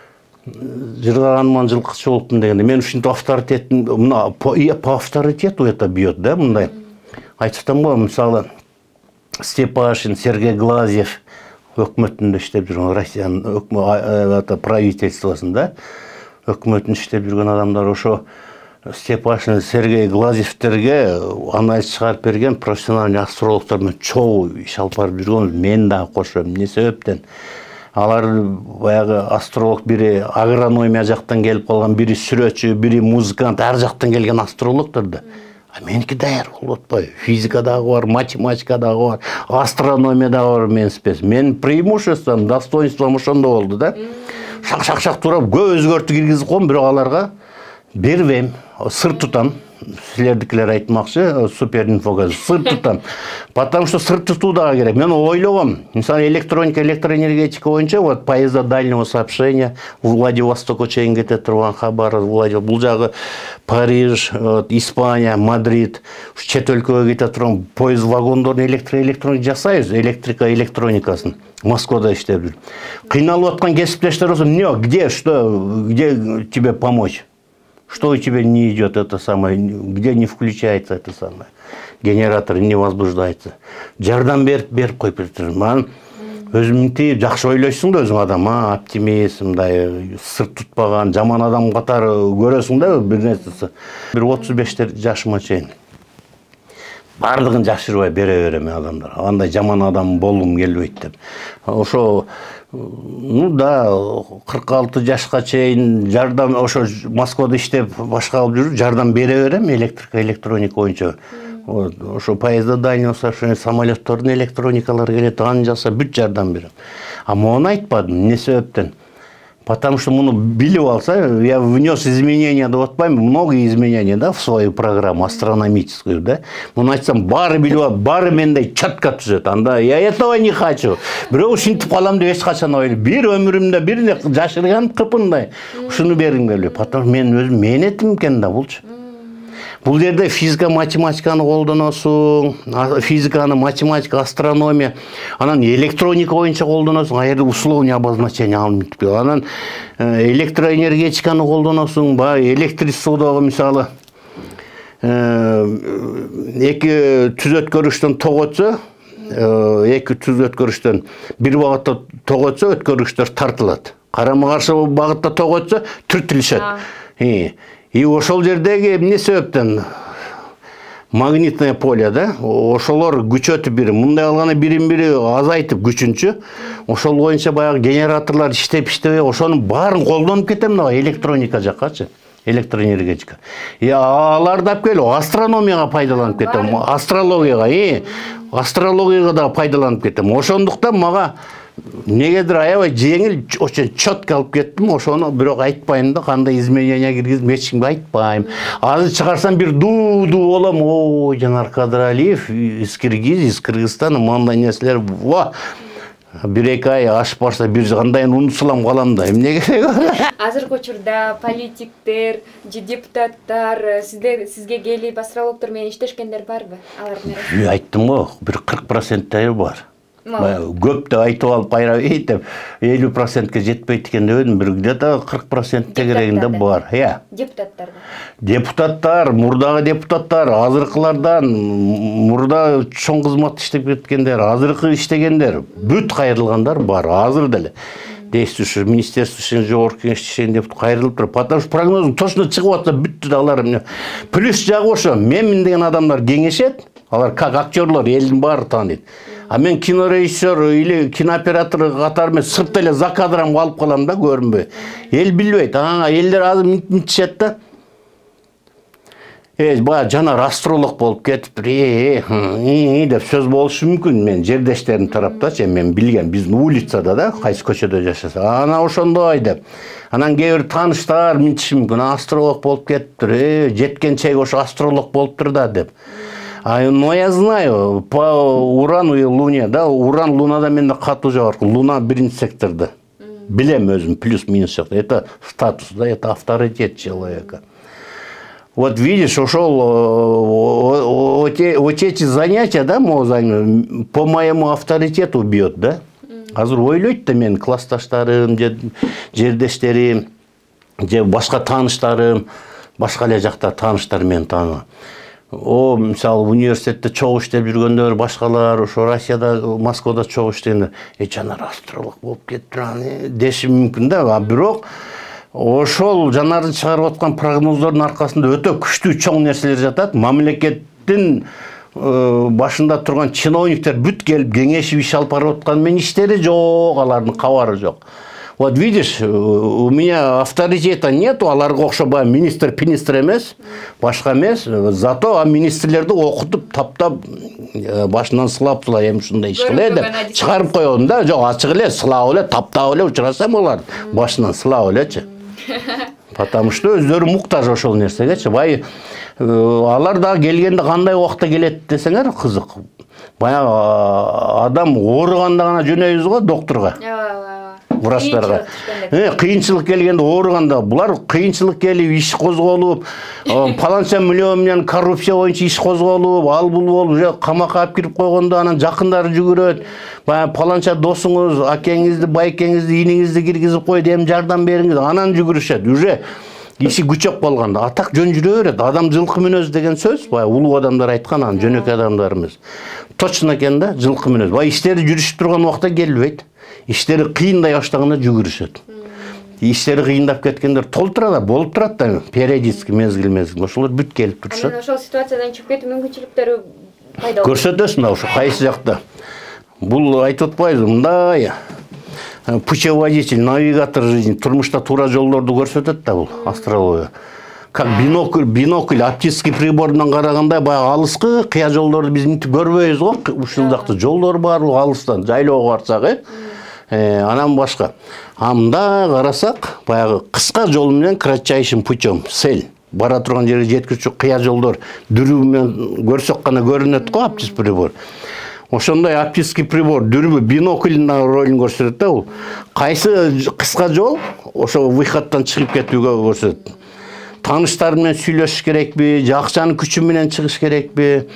Жыргаганман жылкычы болуптун дегенде, мен ушинтип авторитетин, мына по авторитету это бьет, да, мындай. Айтыптан го, мисалы, Степашин, Сергей Глазьев өкмөтүндө иштеп жүргөн, Россиянын правительствосунда өкмөтүндө иштеп жүргөн адамдар ошо Степашин, Сергей Глазьевтерге анализ чыгарып берген профессиональный астрологдор менен чогуу иш алып барып жүргөн, мен дагы кошом. Эмне себептен? Алар баягы астролог, бири агрономия жактан келип калган, бири сүрөтчү, бири музыкант, ар жактан келген астрологдор да. А меники даяр болуп атпайбы. Физика дагы бар, математика дагы бар, астрономия дагы бар менин спец. Менин преимуществом, достоинством ошондо болду да. Шак-шак-шак турап, көп өзгөртүү киргизип коем, бирок аларга бербейм, сыр тутам. силердикилер айтмакчы, супер инфога сыр тутам. Потому что сыр тутуу дагы керек. Мен ойлогом, мисалы электроника, электроэнергетика боюнча вот поезда дальнего сообщения Владивостокко чейин кете турган хабар, бул жагы Париж, Испания, Мадрид, чет өлкөгө кете турган поезд вагондорун электроэлектроник жасайбыз, электрика электроникасын. Москвада иштеп жүр. Кыйналып аткан кесиптештер болсо, "Не, где, что, где тебе помочь? Что у тебя не идет это самое, где не включается это самое, генератор не возбуждается". Жардам берип берип коюп бериптир. Мен өзүмдү жакшы ойлойсуң да өзүң адам, оптимист, мындай сыр тутпаган, жаман адам катары көрөсүң да бир нерсеси. Бир отуз бештер жашыма чейин бардығын жашырбай бере берем адамдар. Андай жаман адам болгум келбейт деп. Ошо, ну да, кырк алты жашка чейин жардам, ошо Москвада иштеп башка алып жүрүп, жардам бере берем электрика, электроника боюнча. Ошо поезда дальнего сообщения, самолеттордун электроникалары келет, аны жаса бүт жардам берем. А мону айтпадым, эмне себептен? Потому что муну билип алса, я внес изменения, да, вот много изменений, да, в свою программу астрономическую, да. Муну айтсам, бары билип алып, бары мендей четко түзөт. Анда я этого не хочу. Бирок ушинтип калам деп эч качан ойлойм. Бир өмүрүмдө бир эле жашырган кыпындай ушуну бергим келип. Потому что мен өзүм мээнетим экен да булчу. Бул жерде физика, математиканы колдоносуң, физиканы, математика, астрономия, анан электроника боюнча колдоносуң, а жерде условный обозначение алынып. Анан электроэнергетиканы колдоносуң, баягы электричестводогу мисалы эки түз өткөрүштөн тоготсо, эки түз өткөрүштөн бир багытта тоготсо өткөрүштөр тартылат. Карама каршы багытта тоготсо түртүлүшөт. И ошол жердеги эмне себептен магнитное поле, да, ошолор күчөтүп бири, мындай алганда бирин-бири азайтып күчүнчү, ошол боюнча баягы генераторлор иштеп иштебей, ошонун баарын колдонуп кетем да электроника жаккачы, электроэнергетика. И аларды алып келип астрономияга пайдаланып кетем, астрологияга, и астрологияга да пайдаланып кетем. Ошондуктан мага негедир аябай жеңил, очень четко алып кеттим, ошону бирок айтпайм да, кандай изменения киргизип эч кимге айтпайм. Азыр чыгарсам бир ду-ду болом, ой, Жанар Кадыралиев из Киргизии, из Кыргызстана мындай нерселер, ва, бир-эки ай ашып барса бир кандайын унутсалам калам да, эмне керек? Азыркы учурда политиктер, депутаттар сизге келип астрологдор менен иштешкендер барбы? Алардын арасында? Айттым го, бир кырк проценттери бар. Көп деп айтып алып кайра эйтип элүү процентке жетпейт экен деп едим, бир где-то кырк процент тегерегинде бар. Э. Депутаттар. Депутаттар, мурдагы депутаттар, азыркылардан мурда чоң кызмат иштеп кеткендер, азыркы иштегендер, бүт кайрылгандар бар, азыр деле. Действующий министерство жогорку кеңеш деп кайрылып туруп, потому что прогнозум точно чыгып атса бүттү да алар. Плюс жагы ошо, мен деген адамдар кеңешет, алар как актерлор элдин баары тааныйт. А мен кинорежиссер или кинооператор катары мен сырт эле за кадрам алып калам да, көрүнбөй. Эл билбейт. Ага, элдер азыр мынтишет да. Э, бая Жанар астролог болуп кетиптир. Э, деп сөз болушу мүмкүн мен жердештерим тараптачы, мен билген, биздин улицада да, кайсы көчөдө жашаса. Ана ошондой деп. Анан кээ бир тааныштар мынтиши мүмкүн, астролог болуп кетиптир. Э, жеткен чек ошо астролог болуптур да деп. А, но я знаю, по Урану и Луне, да, Уран, Лунада менде катуу жогорку, Луна биринчи секторда. Билем өзүм, плюс-минус секtor. Это статус, да, это авторитет человека. Вот видишь, ушел, вот эти занятия, да, по моему авторитету бьет, да. Азыр ойлойт да мен классташтарым, жердештерим, же башка тааныштарым, башка эле жакта тааныштар мен тааныбайм. О, мисалы, университетте чогуу иштеп жүргөндөр, башкалар, ошо Россияда, Москвада чогуу иштегендер, э, Жанар астролог болуп кетти, деши мүмкүн да, а бирок ошол Жанардын чыгарып аткан прогноздордун аркасында өтө күчтүү чоң нерселер жатат. Мамлекеттин башында турган чиновниктер бүт келип кеңешип иш алып барып аткан, мен иштери жок, алардын кабары жок. Вот видишь, у меня авторитета нету, аларга окшобай министр, министр эмес, башка эмес, зато министрлерди окутуп, таптап, башынан сылап сылап, эми ушундай иш кыле деп чыгарып коём да, жок, ачык эле, сылап эле, таптап эле учурасам алар, башынан сылап элечи. Потому что өздөрү муктаж ошол нерсегечи. Бай алар да келгенде кандай убакта келет десеңер кызык. Баягы адам ооруганда гана жөнөйбүз го докторго. Врачтарга. Э, кыйынчылык келгенде ооруганда булар кыйынчылык келип иш козголуп, паланча миллион менен коррупция боюнча иш козголуп, ал бул болуп, уже камакка алып кирип койгондо анан жакындары жүгүрөт. Баягы паланча досуңуз, акеңизди, байкеңизди, иниңизди киргизип койду, эми жардам бериңиз, анан жүгүрүшөт. Уже иши күчөп калганда атак жөн жүрө берет. Адам жылкы мүнөз деген сөз, баягы улуу адамдар айткан, анан жөнөкөй адамдар эмес. Точно экен да, жылкы мүнөз. Баягы иштери жүрүшүп турган убакта келбейт. Иштери кыйындай баштаганда жүгүрүшөт. Иштери кыйындап кеткендер толтурат, болуп турат да, периодически мезгил мезгил. Ошолор бүт келип турушат. Анан ошол ситуациядан чыгып кетүү мүмкүнчүлүктөрү пайда болот. Көрсөтөсүң да ошо кайсы жакта. Бул айтып атпайбызбы, мындай путеводитель, навигатор жизни, турмушта туура жолдорду көрсөтөт да бул астрология. Как бинокль, бинокль, оптический приборунан караганда баягы алыскы кыя жолдорду биз мынтип көрбөйбүз го. Ушул жакта жолдор бар, алыстан жайлоого барсак, э, анан башка. А мында карасак, баягы кыска жол менен кратчайшим путем, цель. Бара турган жерге жеткирүүчү кыя жолдор дүрүү менен көрсөк гана көрүнөт го оптический прибор. Ошондой оптический прибор дүрбү бинокльдин ролун көрсөтөт да бул. Кайсы кыска жол ошо выходтан чыгып кетүүгө көрсөтөт. Таныштар менен сүйлөшүш керекпи, акчанын күчү менен чыгыш керекпи?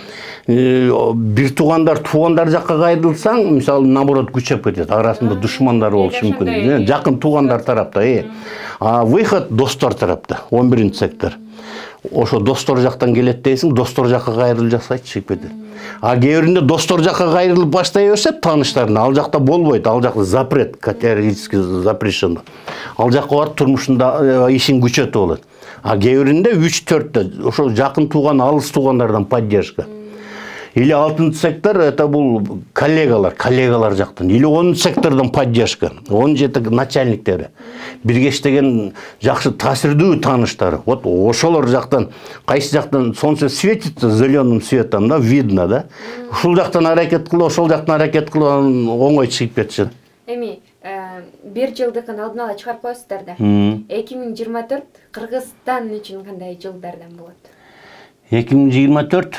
Бир туугандар туугандар жакка кайрылсаң, мисалы, наоборот күчөп кетет. Арасында душмандар болушу мүмкүн. Жакын туугандар тарапта, э. А выход достор тарапта, он биринчи сектор. Ошо достор жактан келет дейсиң, достор жакка кайрылып жасайт, чыгып кетет. А кээ биринде достор жакка кайрылып баштай берсе, таныштарын ал жакта болбойт, ал жакта запрет, категорически запрещено. Ал жакка барып турмушунда ишин күчөтүп алат. А кээ биринде үч төрттө ошо жакын тууган, алыс туугандардан поддержка. Или алтынчы сектор, это бул коллегалар, коллегалар жактан. Или онунчу сектордон поддержка. он жети начальниктери. Бирге иштеген жакшы таасирдүү тааныштары. Вот ошолор жактан, кайсы жактан солнце светится зеленым светом, да, видно, да. Ушул жактан аракет кылып, ошол жактан аракет кылып, оңой чыгып кетишет. Эми бир жылдыкын алдын ала чыгарып коесуздар да. эки миң жыйырма төрт Кыргызстан үчүн кандай жылдардан болот? эки миң жыйырма төрт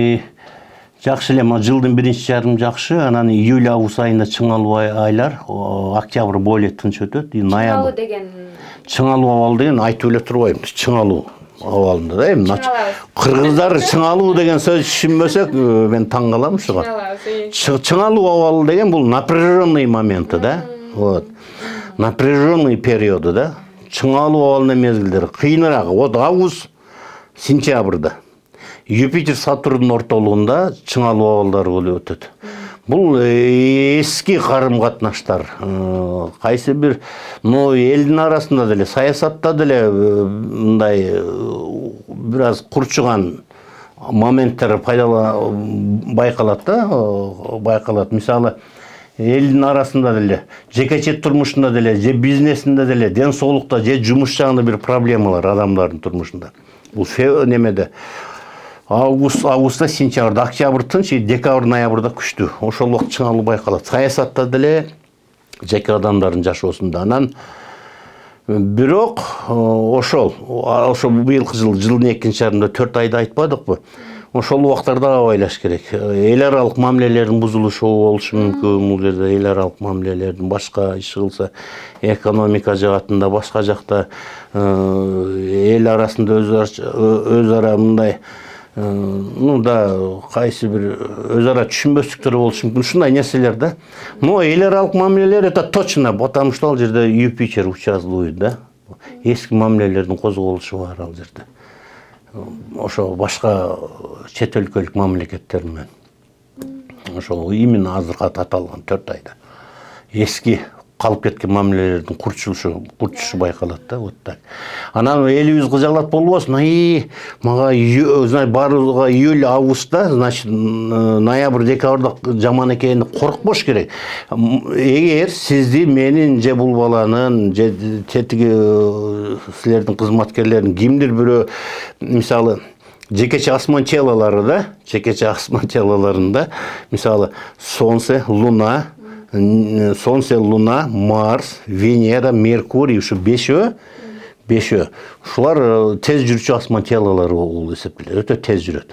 жакшы эле, жылдын биринчи жарым жакшы, анан июль август айында чыңалуу айлар, октябрь более тынч өтөт. Чыңалуу деген чыңалуу абал деген айтып эле турбайм, чыңалуу абалында да. Эми кыргыздар чыңалуу деген сөз түшүнбөсөк, мен таң калам ушуга. Чыңалуу абалы деген бул напряженный моменты да. Вот. Напряженный периоду да. Чыңалуу абалынын мезгилдери кыйыныраак. Вот август, сентябрда. Юпитер Сатурндун ортолугунда чыңалуу абалдар болуп өтөт. Бул эски карым катнаштар. Кайсы бир, ну, элдин арасында деле, саясатта деле мындай бир аз курчуган моменттер пайдала байкалат да, байкалат. Мисалы, элдин арасында деле, жекече турмушунда деле, же бизнесинде деле, ден соолукта, же жумуш жагында бир проблемалар адамдардын турмушунда. Бул немеде август, августта, сентябрда, октябрь тынч, декабрь, ноябрда күчтүү. Ошол убакыт чыңалуу байкалат. Саясатта деле, жеке адамдардын жашоосунда. Анан бирок ошол, ошол быйылкы жыл, жылдын экинчи жарымында төрт айда айтпадыкпы? Ошол убактарда абайлаш керек. Эл аралык мамилелердин бузулушу болушу мүмкүн, бул жерде эл аралык мамилелердин башка иш кылса, экономика жагатында, башка жакта эл арасында өз ара мындай, ну да, кайсы бир өз ара түшүнбөстүктөр болушу мүмкүн. Ушундай нерселер да. Но эл аралык мамилелер это точно, потому что ал жерде Юпитер участвует, да. Эски мамилелердин козголушу бар ал жерде. Ошо башка чет өлкөлүк мамлекеттер менен. Ошол именно азыркы аталган төрт айда эски калып кеткен мамилелердин курчулушу, курчушу байкалат да, вот так. Анан элибиз кыжалат болбосун. Ай, мага баарыга июль, августта, значит, ноябрь, декабрда жаман экенин коркпош керек. Эгер сизди, менин, же бул баланын, же тетиги силердин кызматкерлердин кимдир бирөө, мисалы, жекече асман телолору да, жекече асман телолорунда, мисалы, Солнце, Луна, Солнце, Луна, Марс, Венера, Меркурий, ушу бешөө бешөө. Ушулар тез жүрчү асман телолору болуп эсептелет, өтө тез жүрөт.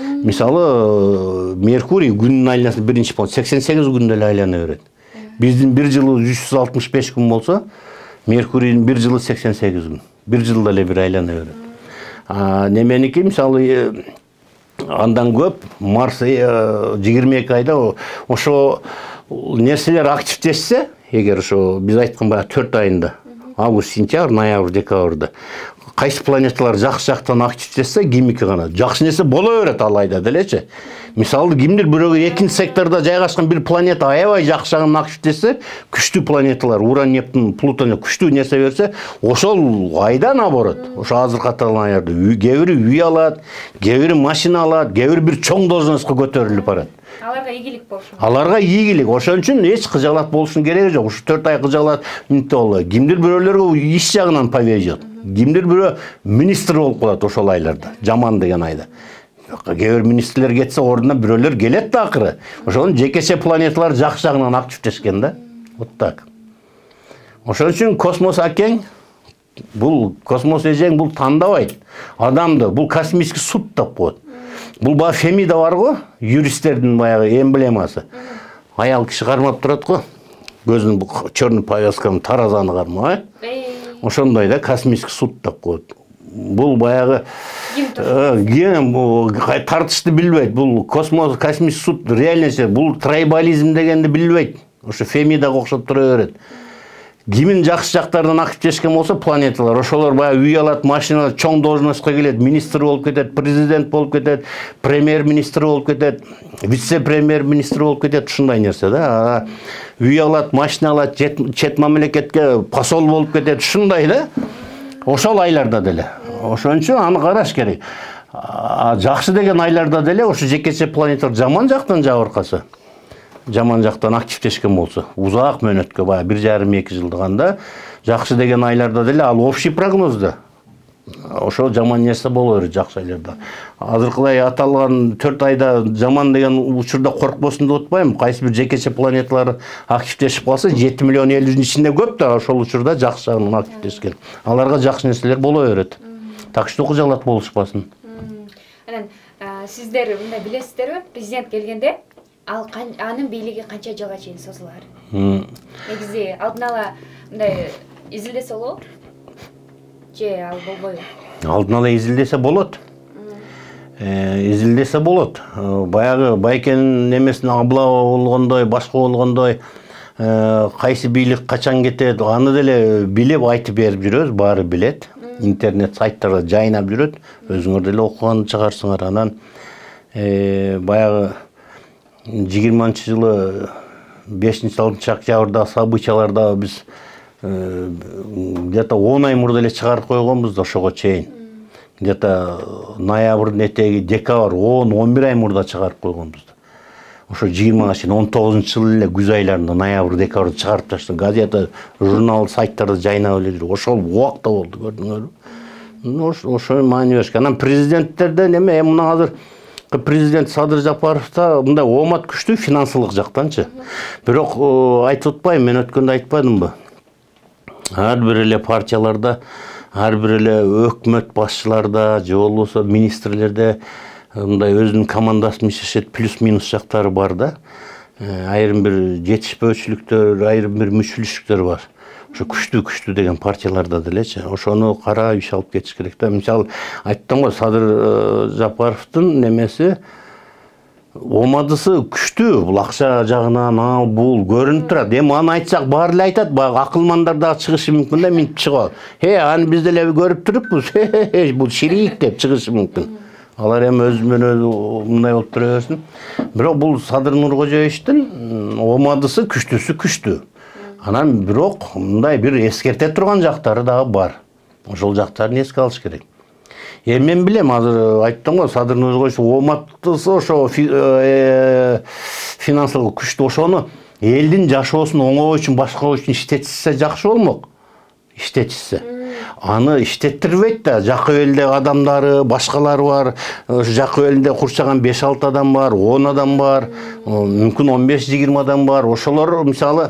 Мисалы, Меркурий күнүнүн айланасы биринчи планета сексен сегиз күндө эле айлана берет. Биздин бир жылы жүз алтымыш беш күн болсо, Меркурийдин бир жылы сексен сегиз күн. Бир жылда эле бир айлана берет. А неменики, мисалы, андан көп Марс жыйырма эки айда ошо нерселер активдешсе, эгер ошо биз айткан баягы төрт айында, август, сентябрь, ноябрь, декабрда кайсы планеталар жакшы жактан активдешсе, кимики гана жакшы нерсе боло берет ал айда делечи. Мисалы, кимдир бирөө экинчи секторда жайгашкан бир планета аябай жакшы жагынан активдешсе, күчтүү планеталар, Уран, Нептун, Плутон күчтүү нерсе берсе, ошол айда наоборот, ошо азыр каталган аярда кээ бири үй алат, кээ бири машина алат, кээ бири бир чоң должностко көтөрүлүп барат. Аларга ийгилик болушу. Аларга ийгилик. Ошон үчүн эч кыжалат болушунун кереги жок. Ушу төрт ай кыжалат мынтип болот. Кимдир бирөөлөргө иш жагынан повезет. Кимдир бирөө министр болуп калат ошол айларда. Жаман деген айда. Кээ бир министрлер кетсе, ордуна бирөөлөр келет да акыры. Ошонун жекече планеталар жакшы жагынан активдешкен да. Вот так. Ошон үчүн космос акең, бул космос эжең бул тандабайт. Адамды бул космический суд деп коет. Бул баягы Фемида бар го, юристтердин баягы эмблемасы. Аял киши кармап турат го. Көзүнүн чорный повязканы таразаны кармап, ошондой да космический суд деп коет. Бул баягы ким тартышты билбейт. Бул космос космический суд реальность, бул трайбализм дегенди билбейт. Ошо Фемидага окшоп тура берет. Кимин жакшы жактардан активдешкен болсо планеталар, ошолор баягы үй алат, машина алат, чоң должностко келет, министр болуп кетет, президент болуп кетет, премьер-министр болуп кетет, вице-премьер-министр болуп кетет, ушундай нерсе да. Үй алат, машина алат, чет мамлекетке посол болуп кетет, ушундай да. Ошол айларда деле. Ошон үчүн аны караш керек. Жакшы деген айларда деле ошо жекече планеталар жаман жактан жабыркаса, жаман жактан активдешкен болсо, узак мөөнөткө баягы бир жарым эки жылдыганда жакшы деген айларда деле ал общий прогнозда. Ошо жаман нерсе боло берет жакшы айларда. Азыркылай аталган төрт айда жаман деген учурда коркпосун деп атпайм. Кайсы бир жекече планеталар активдешип калса, жети миллион элдин ичинде көп да ошол учурда жакшы жагынан активдешкен. Аларга жакшы нерселер боло берет. Так что кыжалат болушпасын. Анан сиздер мындай билесиздерби? Президент келгенде ал анын бийлиги канча жылга чейин созулар? Негизи алдын ала мындай изилдесе болобу? Же ал болбойбу? Алдын ала изилдесе болот. Изилдесе болот. Баягы Байкенин немесин облава болгондой, башка болгондой, кайсы бийлик качан кетет, аны деле билип айтып берип жүрөбүз, баары билет. Интернет сайттарда жайнап жүрөт. Өзүңөр деле окуган чыгарсыңар. Анан баягы жыйырманчы жылы бешинчи алтынчы октябрда событияларда биз где-то он ай мурда эле чыгарып койгонбуз да ошого чейин. Где-то ноябрдын этеги, декабрь он он бир ай мурда чыгарып койгонбуз да. Ошо жыйырмага чейин он тогузунчу жылы эле күз айларында ноябрь, декабрда чыгарып таштым. Газета, журнал, сайттарда жайнап эле жүрүп. Ошол убакта болду, көрдүңөрбү? Ошо маани беришкен. Анан президенттерде неме, мына азыр президент Садыр Жапаровда мындай оомат күчтүү финансылык жактанчы. Бирок айтып атпайм, мен өткөндө айтпадымбы? Ар бир эле партияларда, ар бир эле өкмөт башчыларда, же болбосо министрлерде мындай өзүнүн командасын ишешет, плюс-минус жактары бар да. Айрым бир жетишпөөчүлүктөр, айрым бир мүчүлүштүктөр бар. Ошо күчтүү-күчтүү деген партияларда делечи. Ошону карап иш алып кетиш керек да. Мисалы, айттым го, Садыр Жапаровдун немеси омадысы күчтүү, бул акча жагынан ал бул көрүнүп турат. Эми аны айтсак баары эле айтат, баягы акылмандар да чыгышы мүмкүн да, минтип чыгып. He, аны биз деле көрүп туруппуз. Бул ширик деп чыгышы мүмкүн. Алар эми өзү менен өзү мындай болуп тура берсин. Бирок бул Садыр Нуркожоевичтин омадысы күчтүүсү күчтүү. Анан бирок мындай бир эскерте турган жактары дагы бар. Ошол жактарын эске алыш керек. Эми мен билем, азыр айттым го, Садыр Нуркожоевич оматтысы ошо финансылык күчтүү, ошону элдин жашоосун оңоо үчүн, башкаруу үчүн иштетсе жакшы болмок. Иштетсе. Аны иштеттирбейт да, жакы элде адамдары, башкалары бар. Жакы элде курчаган беш алты адам бар, он адам бар, мүмкүн он беш жыйырма адам бар. Ошолор мисалы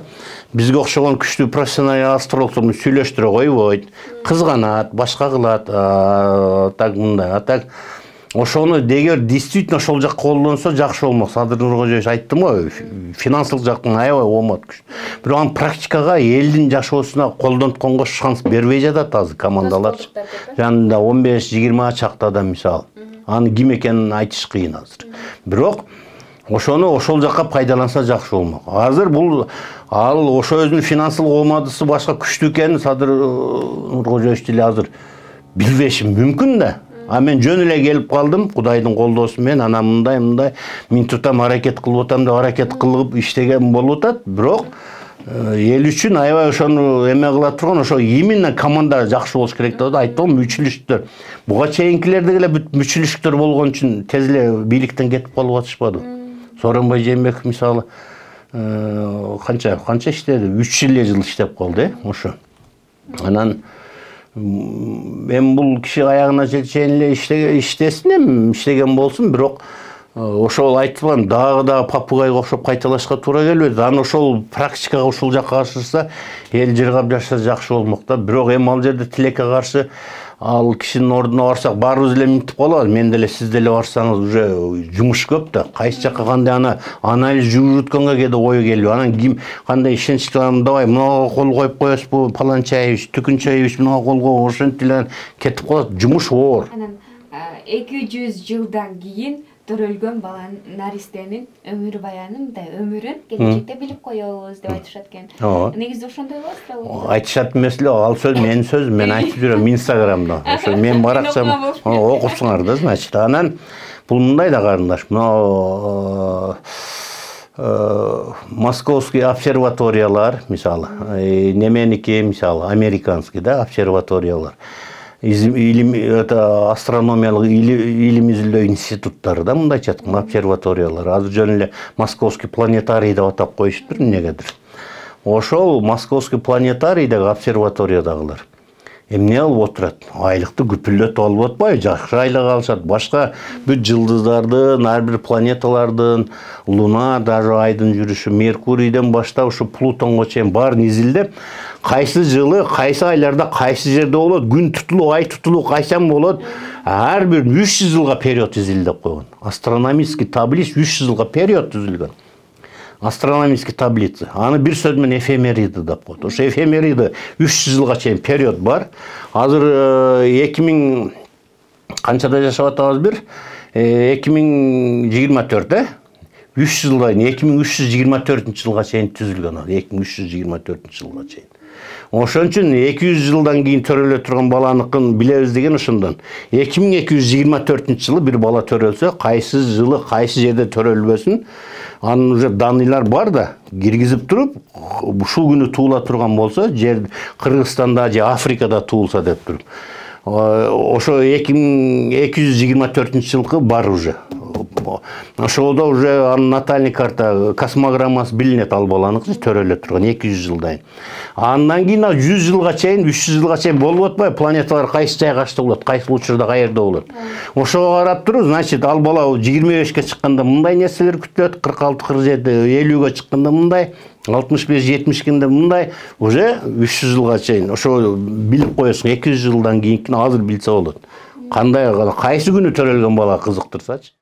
бизге окшогон күчтүү профессионал астрологторду сүйлөштүрө койбойт, кызганат, башка кылат, так мындай. А так ошону дегер действительно ошол жакка колдонсо жакшы болмок. Садыр Нуркожоевич айттым го, финансылык жактан аябай оомат күч. Бирок анын практикага, элдин жашоосуна колдонтконго шанс бербей жатат азыр командалар. Жанында он беш жыйырма чакта адам мисалы. Аны ким экенин айтыш кыйын азыр. Бирок ошону ошол жакка пайдаланса жакшы болмок. Азыр бул ал ошо өзүнүн финансылык оомадысы башка күчтүү экенин Садыр Нуркожоевич деле азыр билбеши мүмкүн да. А мен жөн эле келип калдым, Кудайдын колдоосу менен, анан мындай мындай мен тутам аракет кылып атам деп аракет кылып иштеген болуп атат. Бирок эл үчүн аябай ошону эме кыла турган, ошо именно команда жакшы болуш керек деп айттым, мүчүлүштөр. Буга чейинкилерде эле бүт мүчүлүштөр болгон үчүн тез эле бийликтен кетип калып атышпады. Сооронбай Жээнбеков мисалы канча канча иштеди, үч жыл иштеп калды, ошо. Анан мен бул киши аягына чейин эле иштесин эми, иштеген болсун, бирок ошол айтылган дагы да папугайга окшоп кайталашка туура келбейт. Аны ошол практикага ушул жакка ашырса, эл жыргап жашаса жакшы болмок да. Бирок эми ал жерде тилекке каршы ал кишинин ордуна барсак баарыбыз эле минтип калабыз. Мен деле сиз деле барсаңыз уже жумуш көп да. Кайсы жакка кандай аны анализ жүргүзгөнгө кээде ою келбей. Анан ким кандай ишеничтүү адам давай мынага кол коюп коесузбу, Паланчаевич, Түкүнчаевич мынага кол коюп ошентип эле кетип калат. Жумуш оор. Анан эки жүз жылдан кийин төрөлгөн баланын наристенин өмүр баянын да өмүрүн келечекте билип коебуз деп айтышат экен. Негизи ошондой болот. Айтышат эмес эле, ал сөз менин сөзүм, мен айтып жүрөм Инстаграмда. Ошо мен баракчам окупсуңар да, значит. Анан бул мындай да карындаш, мына московский обсерваториялар, мисалы, неменики, мисалы, американский да обсерваториялар. Илим, это астрономиялык илим изилдөө институттары да мындайча айтканда обсерваториялар. Азыр жөн эле Московский планетарий деп атап коюштур эмнегедир. Ошол Московский планетарийдеги обсерваториядагылар эмне алып отурат? Айлыкты күпүлөтүп алып атпайбы? Жакшы айлык алышат. Башка бүт жылдыздардын, ар бир планеталардын, Луна, даже Айдын жүрүшү, Меркурийден баштап ушу Плутонго чейин баарын изилдеп, кайсы жылы, кайсы айларда, кайсы жерде болот, күн тутулуу, ай тутулуу кайчан болот, ар бир үч жүз жылга период изилдеп койгон. Астрономический таблиц үч жүз жылга период түзүлгөн. Астрономический таблица. Аны бир сөз менен эфемериды деп коет. Ошо эфемериды үч жүз жылга чейин период бар. Азыр эки миң канчада жашап атабыз бир? эки миң жыйырма төрт, э? үч жүз жылдан кийин эки миң үч жүз жыйырма төртүнчү жылга чейин түзүлгөн. эки миң үч жүз жыйырма төртүнчү жылга чейин. Ошон үчүн эки жүз жылдан кийин төрөлө турган баланыкын билебиз деген ошондон. эки миң эки жүз жыйырма төртүнчү жылы бир бала төрөлсө, кайсы жылы, кайсы жерде төрөлбөсүн, анын уже данныйлар бар да, киргизип туруп, ушул күнү туула турган болсо, жер Кыргызстанда же Африкада туулса деп туруп. Ошо эки миң эки жүз жыйырма төртүнчү жылкы бар уже. Ошолдо уже анын натальный карта, космограммасы билинет ал баланыкы төрөлө турган эки жүз жылдан. Андан кийин жүз жылга чейин, үч жүз жылга чейин болуп атпайбы? Планеталар кайсы жайгашта болот, кайсы учурда каерде болот. Ошого карап туруп, значит, ал бала жыйырма бешке чыкканда мындай нерселер күтүлөт, кырк алты, кырк жети, элүүгө чыкканда мындай, алтымыш беш, жетимишкинде мындай, уже үч жүз жылга чейин. Ошо билип коесуң, эки жүз жылдан кийинкини азыр билсе болот. Кандай, кайсы күнү төрөлгөн бала кызыктырсачы.